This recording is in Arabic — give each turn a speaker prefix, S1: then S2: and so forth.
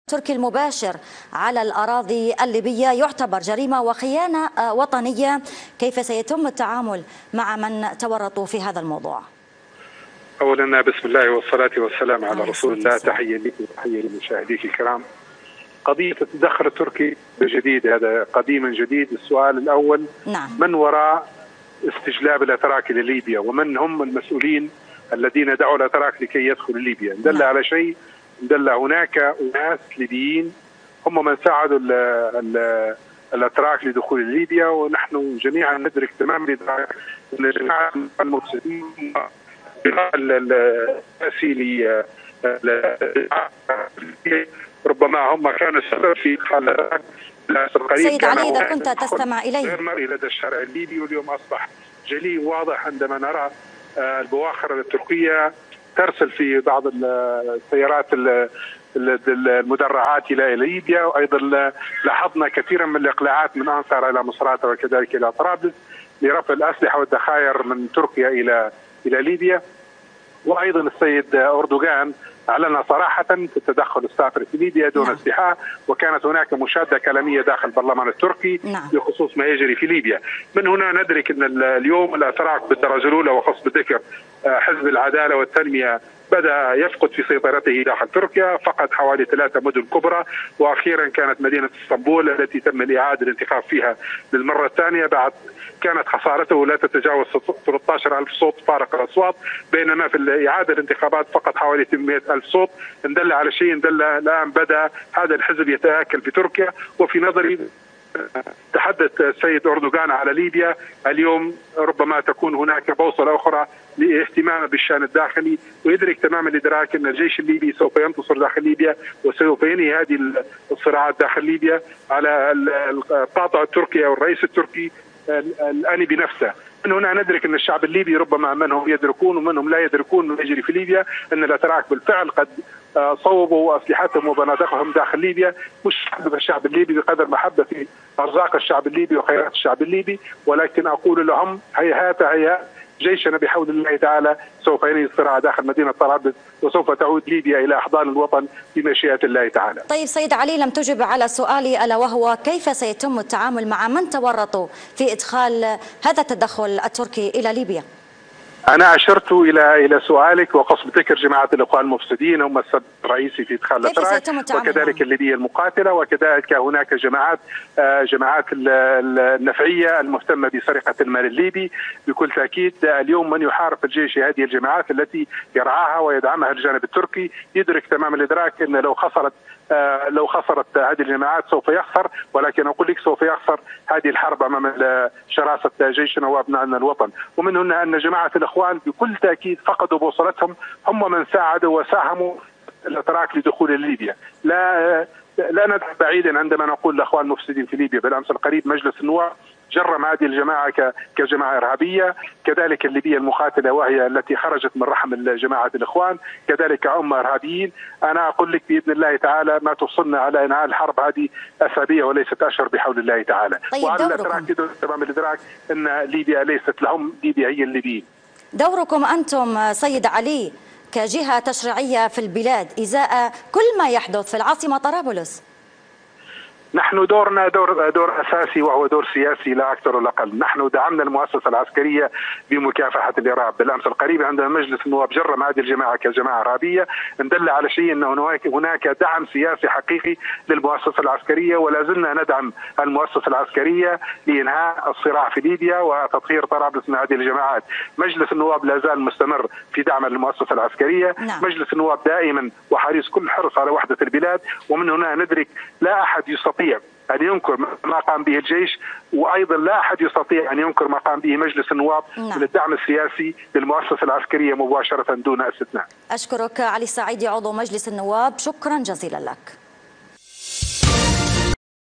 S1: التركي المباشر على الأراضي الليبية يعتبر جريمة وخيانة وطنية. كيف سيتم التعامل مع من تورطوا في هذا الموضوع؟
S2: أولا بسم الله والصلاة والسلام على رسول الله. تحية لك وتحية لمشاهديك الكرام. قضية التدخل التركي جديد، هذا قديم جديد. السؤال الأول:
S1: نعم.
S2: من وراء استجلاب الأتراك لليبيا؟ ومن هم المسؤولين الذين دعوا الأتراك لكي يدخلوا ليبيا؟ دل
S1: نعم.
S2: على شيء، دل هناك أناس ليبيين هم من ساعدوا الأتراك لدخول ليبيا، ونحن جميعا ندرك تماما أن جماعة المفسدين السياسي ربما هم كانوا السبب في إدخال
S1: سيد علي، إذا كنت تستمع إليه،
S2: غير مرئي لدى الشارع الليبي، واليوم أصبح جلي واضح عندما نرى البواخر التركية ترسل في بعض السيارات المدرعات إلى ليبيا. وأيضا لاحظنا كثيرا من الإقلاعات من أنقرة إلى مصراتة وكذلك إلى طرابلس لرفع الأسلحة والذخائر من تركيا إلى ليبيا. وأيضا السيد أردوغان أعلن صراحة في التدخل السافر في ليبيا دون استحاء، وكانت هناك مشادة كلامية داخل البرلمان التركي بخصوص ما يجري في ليبيا. من هنا ندرك أن اليوم الأتراك بالدرجة الأولى، وخص بالذكر حزب العدالة والتنمية، بدأ يفقد في سيطرته داخل تركيا. فقد حوالي 3 مدن كبرى، وأخيرا كانت مدينة اسطنبول التي تم الإعادة الانتخاب فيها للمرة الثانية. بعد كانت خسارته لا تتجاوز 13,000 صوت فارق الأصوات، بينما في إعادة الانتخابات فقط حوالي 800,000 صوت. إن دل على شيء، إن دل الآن بدأ هذا الحزب يتآكل في تركيا. وفي نظري تحدث السيد أردوغان على ليبيا اليوم، ربما تكون هناك بوصلة أخرى لاهتمامه بالشأن الداخلي، ويدرك تماما الإدراك أن الجيش الليبي سوف ينتصر داخل ليبيا، وسوف ينهي هذه الصراعات داخل ليبيا على القاطع التركي أو الرئيس التركي الآني بنفسه. من هنا ندرك أن الشعب الليبي ربما منهم يدركون ومنهم لا يدركون ما يجري في ليبيا، أن الأتراك بالفعل قد صوبوا أسلحتهم وبنادقهم داخل ليبيا، مش محبة الشعب الليبي بقدر محبة في أرزاق الشعب الليبي وخيرات الشعب الليبي. ولكن أقول لهم: هيهات هيهات، جيشنا بحول الله تعالى سوف ينهي الصراع داخل مدينة طرابلس، وسوف تعود ليبيا إلى أحضان الوطن بمشيئة الله تعالى.
S1: طيب سيد علي، لم تجب على سؤالي، ألا وهو كيف سيتم التعامل مع من تورطوا في إدخال هذا التدخل التركي إلى ليبيا؟
S2: أنا أشرت إلى سؤالك، وقصد ذكر جماعة الإخوان المفسدين هم السبب الرئيسي في إدخال الأتراك، وكذلك الليبية المقاتلة، وكذلك هناك جماعات النفعية المهتمة بسرقة المال الليبي. بكل تأكيد اليوم من يحارب الجيش هذه الجماعات التي يرعاها ويدعمها الجانب التركي يدرك تمام الإدراك أن لو خسرت هذه الجماعات سوف يخسر. ولكن أقول لك سوف يخسر هذه الحرب أمام شراسة جيشنا وأبنائنا الوطن. ومن هنا أن جماعة الإخوان بكل تأكيد فقدوا بوصلتهم، هم من ساعدوا وساهموا الأتراك لدخول ليبيا. لا نذهب بعيدا عندما نقول الإخوان المفسدين في ليبيا. بالأمس القريب مجلس النواب جرم هذه الجماعة كجماعة إرهابية، كذلك الليبية المقاتلة وهي التي خرجت من رحم جماعة الإخوان كذلك هم إرهابيين. أنا أقول لك بإذن الله تعالى ما توصلنا على إنهاء الحرب هذه أسابيع وليست أشهر بحول الله تعالى.
S1: طيب
S2: وعلى الأتراك تمام الإدراك أن ليبيا ليست لهم، ليبيا هي الليبيين.
S1: دوركم أنتم سيد علي كجهة تشريعية في البلاد إزاء كل ما يحدث في العاصمة طرابلس؟
S2: نحن دورنا دور أساسي، وهو دور سياسي لا أكثر ولا أقل. نحن دعمنا المؤسسة العسكرية بمكافحة الإرهاب. بالأمس القريب عندما مجلس النواب جرم هذه الجماعة كجماعة إرهابية، دل على شيء أن هناك دعم سياسي حقيقي للمؤسسة العسكرية، ولا زلنا ندعم المؤسسة العسكرية لإنهاء الصراع في ليبيا وتطهير طرابلس من هذه الجماعات. مجلس النواب لا زال مستمر في دعم المؤسسة العسكرية. مجلس النواب دائما وحريص كل حرص على وحدة البلاد. ومن هنا ندرك لا أحد يستطيع أن ينكر ما قام به الجيش، وأيضا لا أحد يستطيع أن ينكر ما قام به مجلس النواب من الدعم السياسي للمؤسسة العسكرية مباشرة دون استثناء.
S1: أشكرك علي السعيدي عضو مجلس النواب، شكرا جزيلا لك.